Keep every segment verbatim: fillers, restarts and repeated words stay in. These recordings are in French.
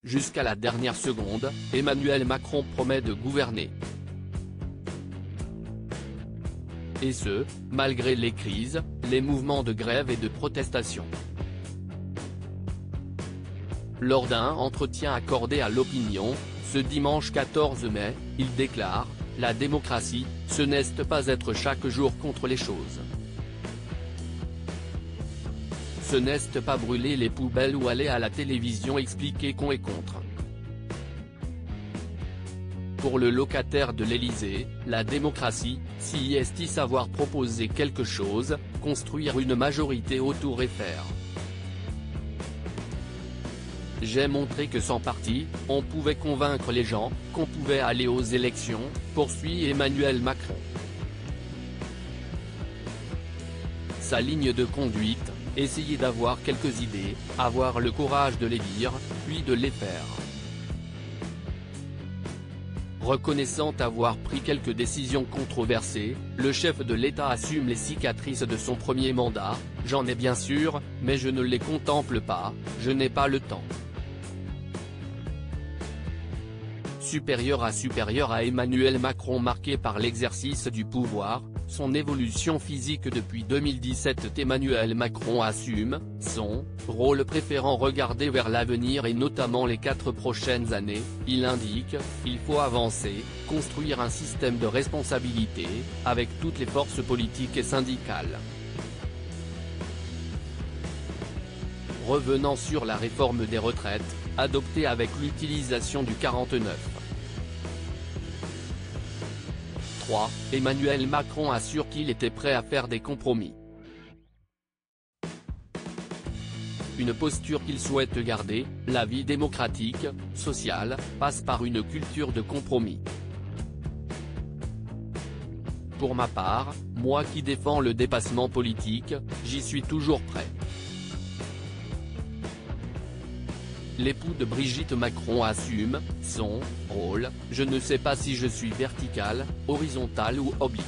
jusqu'à la dernière seconde, Emmanuel Macron promet de gouverner. Et ce, malgré les crises, les mouvements de grève et de protestation. Lors d'un entretien accordé à l'Opinion, ce dimanche quatorze mai, il déclare « La démocratie, ce n'est pas être chaque jour contre les choses. Ce n'est pas brûler les poubelles ou aller à la télévision expliquer qu'on est contre. » Pour le locataire de l'Élysée, la démocratie, si est savoir proposer quelque chose, construire une majorité autour et faire. J'ai montré que sans parti, on pouvait convaincre les gens, qu'on pouvait aller aux élections, poursuit Emmanuel Macron. Sa ligne de conduite, essayer d'avoir quelques idées, avoir le courage de les dire, puis de les faire. Reconnaissant avoir pris quelques décisions controversées, le chef de l'État assume les cicatrices de son premier mandat « J'en ai bien sûr, mais je ne les contemple pas, je n'ai pas le temps ». Supérieur à supérieur à Emmanuel Macron marqué par l'exercice du pouvoir, son évolution physique depuis deux mille dix-sept. Emmanuel Macron assume son rôle préférant regarder vers l'avenir et notamment les quatre prochaines années. Il indique « Il faut avancer, construire un système de responsabilité, avec toutes les forces politiques et syndicales ». Revenant sur la réforme des retraites, adoptée avec l'utilisation du quarante-neuf. trois. Emmanuel Macron assure qu'il était prêt à faire des compromis. Une posture qu'il souhaite garder, la vie démocratique, sociale, passe par une culture de compromis. Pour ma part, moi qui défends le dépassement politique, j'y suis toujours prêt. L'époux de Brigitte Macron assume son rôle, je ne sais pas si je suis vertical, horizontal ou oblique.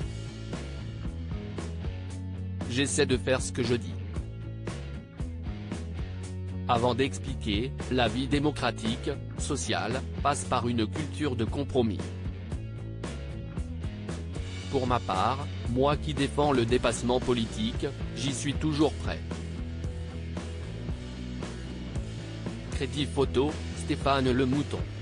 J'essaie de faire ce que je dis. Avant d'expliquer, la vie démocratique, sociale, passe par une culture de compromis. Pour ma part, moi qui défends le dépassement politique, j'y suis toujours prêt. Crédit photo, Stéphane Le Mouton.